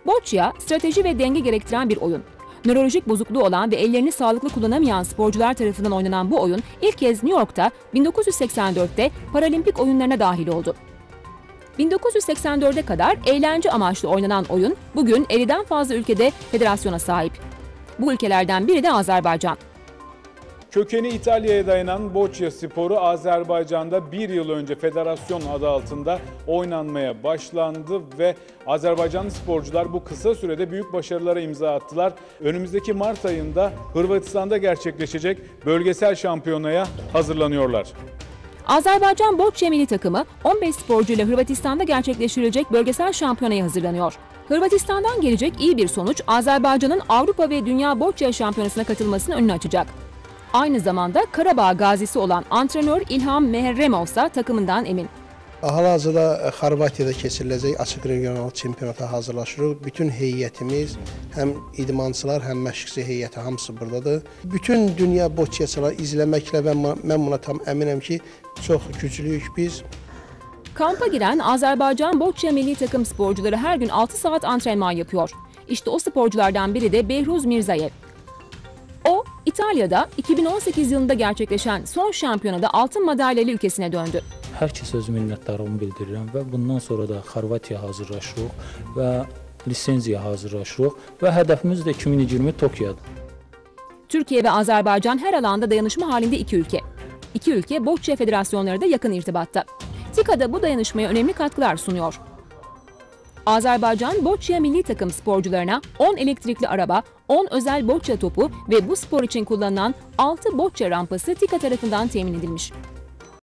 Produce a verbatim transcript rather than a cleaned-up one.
Boccia, strateji ve denge gerektiren bir oyun. Nörolojik bozukluğu olan ve ellerini sağlıklı kullanamayan sporcular tarafından oynanan bu oyun ilk kez New York'ta bin dokuz yüz seksen dörtte Paralimpik oyunlarına dahil oldu. bin dokuz yüz seksen dörde kadar eğlence amaçlı oynanan oyun bugün elliden fazla ülkede federasyona sahip. Bu ülkelerden biri de Azerbaycan. Kökeni İtalya'ya dayanan boccia sporu Azerbaycan'da bir yıl önce federasyon adı altında oynanmaya başlandı ve Azerbaycanlı sporcular bu kısa sürede büyük başarılara imza attılar. Önümüzdeki Mart ayında Hırvatistan'da gerçekleşecek bölgesel şampiyonaya hazırlanıyorlar. Azerbaycan Boccia milli takımı on beş sporcuyla Hırvatistan'da gerçekleştirilecek bölgesel şampiyonaya hazırlanıyor. Hırvatistan'dan gelecek iyi bir sonuç Azerbaycan'ın Avrupa ve Dünya Boccia Şampiyonası'na katılmasının önünü açacak. Aynı zamanda Karabağ gazisi olan antrenör İlham Mehremov ise takımından emin. Hal-hazırda Xorvatiyada keçiriləcək açıq regional çempionata hazırlaşırıq. Bütün heyətimiz, həm idmançılar, həm məşqçi heyəti hamısı buradadır. Bütün dünya bocciaçıları izləməklə və mən buna tam əminəm ki, çox güclüyük biz. Kampa giren Azerbaycan Boccia milli takım sporcuları her gün altı saat antrenman yapıyor. İşte o sporculardan biri de Behruz Mirzayev. O, İtalya'da iki bin on sekiz yılında gerçekleşen son şampiyonada altın madalyalı ülkesine döndü. Hər kəsə öz minnətdarlığımı bildirirəm və bundan sonra da Xorvatiya hazırlaşırıq və lisenziya hazırlaşırıq və hədəfimiz də iki bin iyirmi Tokyo'dur. Türkiye ve Azerbaycan her alanda dayanışma halinde iki ülke. İki ülke Boccia federasyonları da yakın irtibatta. TİKA da bu dayanışmaya önemli katkılar sunuyor. Azerbaycan Boccia milli takım sporcularına on elektrikli araba, on özel boccia topu ve bu spor için kullanılan altı boccia rampası TİKA tarafından temin edilmiş.